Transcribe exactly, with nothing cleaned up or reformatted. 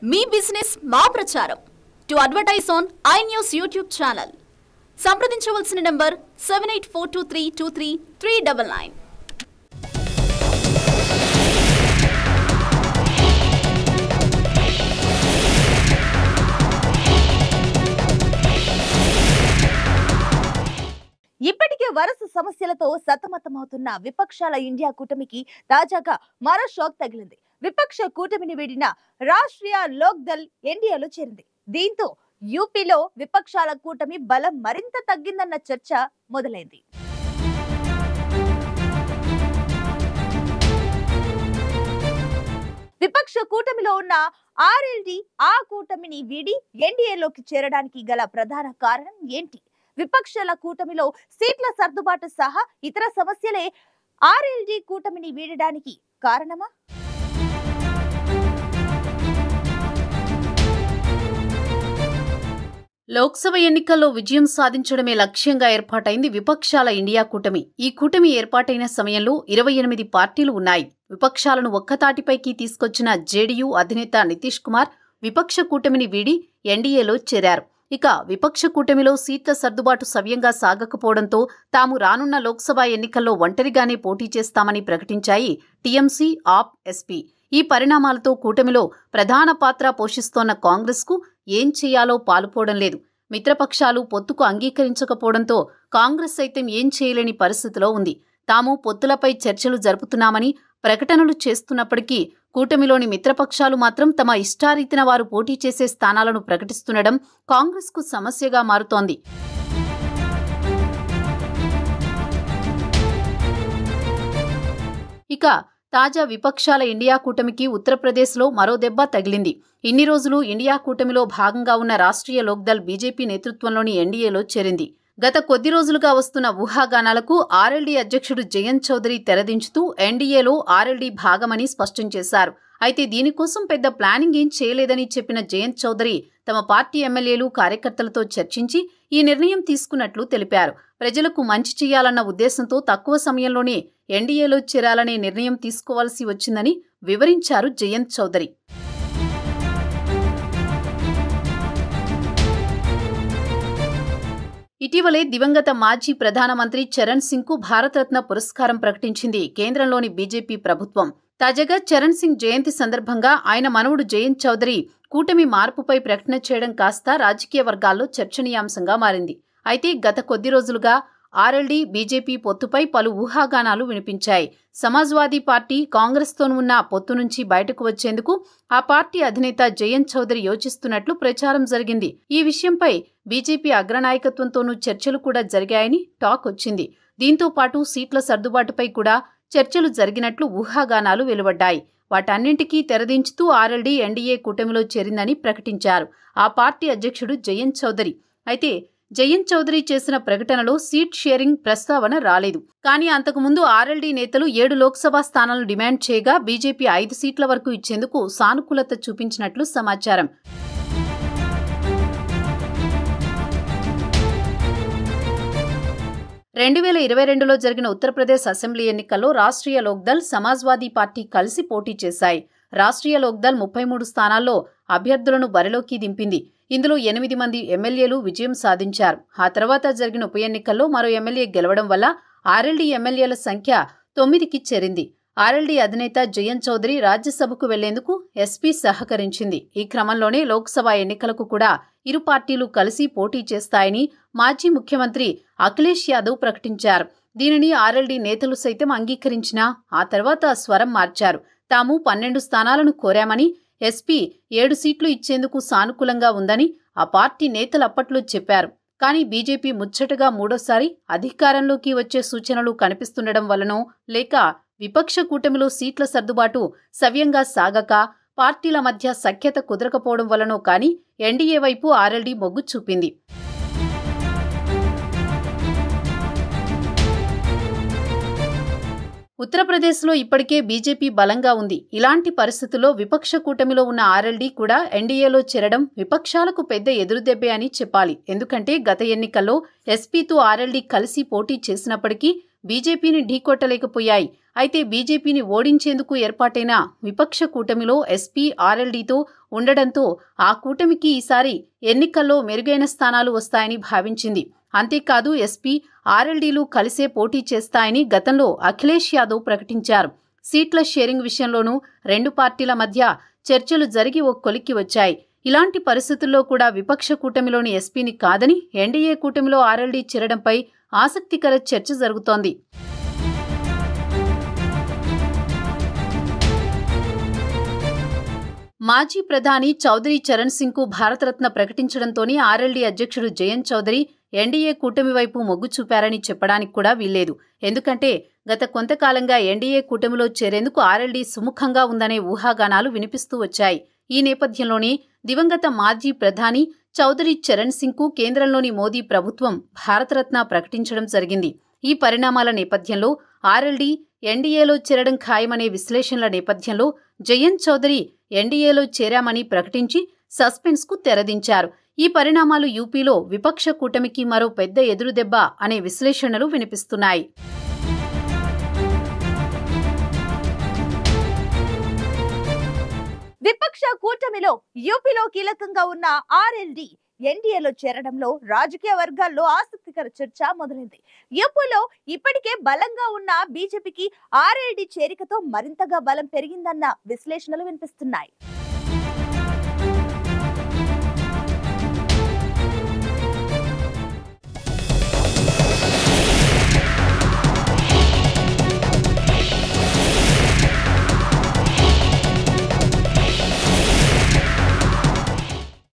మీ business మా ప్రచారం to advertise on I News YouTube channel సంప్రదించవలసిన number seven eight four two three two three three double nine. ఇప్పటికే వరుస సమస్యలతో సతమతమవుతున్న విపక్షాల ఇండియా కూటమికి తాజాగా మరో షాక్ తగిలింది. విపక్ష కూటమిని వీడిన రాష్ట్రీయ లోక్ దళ్ ఎన్డీఏలో చేరింది. దీంతో యూపీలో విపక్షాల కూటమి బలం మరింత తగ్గిందన్న చర్చ మొదలైంది. విపక్ష కూటమిలో ఉన్న ఆర్ఎల్డీ ఆ కూటమిని వీడి ఎన్డీఏలోకి చేరడానికి గల ప్రధాన కారణం ఏంటి? విపక్షాల కూటమిలో సీట్ల సర్దుబాటు సహా ఇతర సమస్యలే ఆర్ఎల్డీ కూటమిని వీడడానికి కారణమా? లోక్సభ ఎన్నికల్లో విజయం సాధించడమే లక్ష్యంగా ఏర్పాటైంది విపక్షాల ఇండియా కూటమి. ఈ కూటమి ఏర్పాటైన సమయంలో ఇరవై ఎనిమిది పార్టీలు ఉన్నాయి. విపక్షాలను ఒక్కతాటిపైకి తీసుకొచ్చిన జేడీయూ అధినేత నితీష్ కుమార్ విపక్ష కూటమిని వీడి ఎన్డీఏలో చేరారు. ఇక విపక్ష కూటమిలో సీట్ల సర్దుబాటు సవ్యంగా సాగకపోవడంతో తాము రానున్న లోక్సభ ఎన్నికల్లో ఒంటరిగానే పోటీ చేస్తామని ప్రకటించాయి టీఎంసీ, ఆప్, ఎస్పీ. ఈ పరిణామాలతో కూటమిలో ప్రధాన పాత్ర పోషిస్తోన్న కాంగ్రెస్కు ఏం చేయాలో పాలుపోవడం లేదు. మిత్రపక్షాలు పొత్తుకు అంగీకరించకపోవడంతో కాంగ్రెస్ సైతం ఏం చేయలేని పరిస్థితిలో ఉంది. తాము పొత్తులపై చర్చలు జరుపుతున్నామని ప్రకటనలు చేస్తున్నప్పటికీ కూటమిలోని మిత్రపక్షాలు మాత్రం తమ ఇష్టారీతిన వారు పోటీ చేసే స్థానాలను ప్రకటిస్తుండడం కాంగ్రెస్కు సమస్యగా మారుతోంది. ఇక తాజా విపక్షాల ఇండియా కూటమికి ఉత్తరప్రదేశ్లో మరో దెబ్బ తగిలింది. ఇన్ని రోజులు ఇండియా కూటమిలో భాగంగా ఉన్న రాష్ట్రీయ లోక్దళ్ బీజేపీ నేతృత్వంలోని ఎన్డీఏలో చేరింది. గత కొద్ది రోజులుగా వస్తున్న ఊహాగానాలకు ఆర్ఎల్డీ అధ్యక్షుడు జయంత్ చౌదరి తెరదించుతూ ఎన్డీఏలో ఆర్ఎల్డీ భాగమని స్పష్టం చేశారు. అయితే దీనికోసం పెద్ద ప్లానింగ్ ఏం చేయలేదని చెప్పిన జయంత్ చౌదరి తమ పార్టీ ఎమ్మెల్యేలు, కార్యకర్తలతో చర్చించి ఈ నిర్ణయం తీసుకున్నట్లు తెలిపారు. ప్రజలకు మంచి చేయాలన్న ఉద్దేశంతో తక్కువ సమయంలోనే ఎన్డీఏలో చేరాలనే నిర్ణయం తీసుకోవాల్సి వచ్చిందని వివరించారు జయంత్ చౌదరి. ఇటీవలే దివంగత మాజీ ప్రధానమంత్రి చరణ్ సింగ్ కు భారతరత్న పురస్కారం ప్రకటించింది కేంద్రంలోని బీజేపీ ప్రభుత్వం. తాజాగా చరణ్ సింగ్ జయంతి సందర్భంగా ఆయన మనవడు జయంత్ చౌదరి కూటమి మార్పుపై ప్రకటన చేయడం కాస్త రాజకీయ వర్గాల్లో చర్చనీయాంశంగా మారింది. అయితే గత కొద్ది రోజులుగా ఆర్ఎల్డీ, బీజేపీ పొత్తుపై పలు ఊహాగానాలు వినిపించాయి. సమాజ్వాదీ పార్టీ కాంగ్రెస్తోనూ ఉన్న పొత్తు నుంచి బయటకు వచ్చేందుకు ఆ పార్టీ అధినేత జయంత్ చౌదరి యోచిస్తున్నట్లు ప్రచారం జరిగింది. ఈ విషయంపై బీజేపీ అగ్రనాయకత్వంతోనూ చర్చలు కూడా జరిగాయని టాక్ వచ్చింది. దీంతో పాటు సీట్ల సర్దుబాటుపై కూడా చర్చలు జరిగినట్లు ఊహాగానాలు వెలువడ్డాయి. వాటన్నింటికీ తెరదించుతూ ఆర్ఎల్డీ ఎన్డీఏ కూటమిలో చేరిందని ప్రకటించారు ఆ పార్టీ అధ్యక్షుడు జయంత్ చౌదరి. అయితే జయంత్ చౌదరి చేసిన ప్రకటనలో సీట్ షేరింగ్ ప్రస్తావన రాలేదు. కానీ అంతకుముందు ఆర్ఎల్డీ నేతలు ఏడు లోక్సభ స్థానాలను డిమాండ్ చేయగా బీజేపీ ఐదు సీట్ల వరకు ఇచ్చేందుకు సానుకూలత చూపించినట్లు సమాచారం. రెండు వేల ఇరవై రెండులో జరిగిన ఉత్తరప్రదేశ్ అసెంబ్లీ ఎన్నికల్లో రాష్ట్రీయ లోక్దళ్, సమాజ్వాదీ పార్టీ కలిసి పోటీ చేశాయి. రాష్ట్రీయ లోక్దళ్ ముప్పై మూడు స్థానాల్లో అభ్యర్థులను బరిలోకి దింపింది. ఇందులో ఎనిమిది మంది ఎమ్మెల్యేలు విజయం సాధించారు. ఆ తర్వాత జరిగిన ఉప ఎన్నికల్లో మరో ఎమ్మెల్యే గెలవడం వల్ల ఆర్ఎల్డీ ఎమ్మెల్యేల సంఖ్య తొమ్మిదికి చేరింది. ఆర్ఎల్డీ అధినేత జయంత్ చౌదరి రాజ్యసభకు వెళ్లేందుకు ఎస్పీ సహకరించింది. ఈ క్రమంలోనే లోక్సభ ఎన్నికలకు కూడా ఇరు పార్టీలు కలిసి పోటీ చేస్తాయని మాజీ ముఖ్యమంత్రి అఖిలేష్ యాదవ్ ప్రకటించారు. దీనిని ఆర్ఎల్డీ నేతలు సైతం అంగీకరించినా ఆ తర్వాత స్వరం మార్చారు. తాము పన్నెండు స్థానాలను కోరామని, ఎస్పీ ఏడు సీట్లు ఇచ్చేందుకు సానుకూలంగా ఉందని ఆ పార్టీ నేతలు అప్పట్లో చెప్పారు. కానీ బీజేపీ ముచ్చటగా మూడోసారి అధికారంలోకి వచ్చే సూచనలు కనిపిస్తుండడం వల్లనో, లేక విపక్ష కూటమిలో సీట్ల సర్దుబాటు సవ్యంగా సాగక పార్టీల మధ్య సఖ్యత కుదరకపోవడం వల్లనో కానీ ఎన్డీఏ వైపు ఆర్ఎల్డీ మొగ్గు చూపింది. ఉత్తరప్రదేశ్లో ఇప్పటికే బీజేపీ బలంగా ఉంది. ఇలాంటి పరిస్థితుల్లో విపక్ష కూటమిలో ఉన్న ఆర్ఎల్డీ కూడా ఎన్డీఏలో చేరడం విపక్షాలకు పెద్ద ఎదురుదెబ్బే అని చెప్పాలి. ఎందుకంటే గత ఎన్నికల్లో ఎస్పీతో ఆర్ఎల్డీ కలిసి పోటీ చేసినప్పటికీ బీజేపీని ఢీకొట్టలేకపోయాయి. అయితే బీజేపీని ఓడించేందుకు ఏర్పాటైన విపక్ష కూటమిలో ఎస్పీ, ఆర్ఎల్డీతో ఉండడంతో ఆ కూటమికి ఈసారి ఎన్నికల్లో మెరుగైన స్థానాలు వస్తాయని భావించింది. అంతేకాదు ఎస్పీ, ఆర్ఎల్డీలు కలిసే పోటీ చేస్తాయని గతంలో అఖిలేష్ యాదవ్ ప్రకటించారు. సీట్ల షేరింగ్ విషయంలోనూ రెండు పార్టీల మధ్య చర్చలు జరిగి ఓ కొలిక్కి వచ్చాయి. ఇలాంటి పరిస్థితుల్లో కూడా విపక్ష కూటమిలోని ఎస్పీని కాదని ఎన్డీఏ కూటమిలో ఆర్ఎల్డీ చేరడంపై ఆసక్తికర చర్చ జరుగుతోంది. మాజీ ప్రధాని చౌదరి చరణ్ సింగ్ కు భారతరత్న ప్రకటించడంతోనే ఆర్ఎల్డీ అధ్యక్షుడు జయంత్ చౌదరి ఎన్డీఏ కూటమి వైపు మొగ్గు చూపారని చెప్పడానికి కూడా వీల్లేదు. ఎందుకంటే గత కొంతకాలంగా ఎన్డీఏ కూటమిలో చేరేందుకు ఆర్ఎల్డీ సుముఖంగా ఉందనే ఊహాగానాలు వినిపిస్తూ వచ్చాయి. ఈ నేపథ్యంలోనే దివంగత మాజీ ప్రధాని చౌదరి చరణ్ సింగ్ కు కేంద్రంలోని మోదీ ప్రభుత్వం భారతరత్న ప్రకటించడం జరిగింది. ఈ పరిణామాల నేపథ్యంలో ఆర్ఎల్డీ ఎన్డీఏలో చేరడం ఖాయమనే విశ్లేషణల నేపథ్యంలో జయంత్ చౌదరి ఎన్డీఏలో చేరామని ప్రకటించి సస్పెన్స్ కు తెరదించారు. ఈ పరిణామాలు యూపీలో విపక్ష కూటమికి మరో పెద్ద ఎదురుదెబ్బ అనే విశ్లేషణలు వినిపిస్తున్నాయి. విపక్ష కూటమిలో యూపీలో కీలకంగా ఉన్న ఆర్ఎల్డీ ఎన్డీఏలో చేరడంలో రాజకీయ వర్గాల్లో ఆసక్తికర చర్చ మొదలైంది. యూపీలో ఇప్పటికే బలంగా ఉన్న బీజేపీకి ఆర్ఎల్డీ చేరికతో మరింతగా బలం పెరిగిందన్న విశ్లేషణలు వినిపిస్తున్నాయి.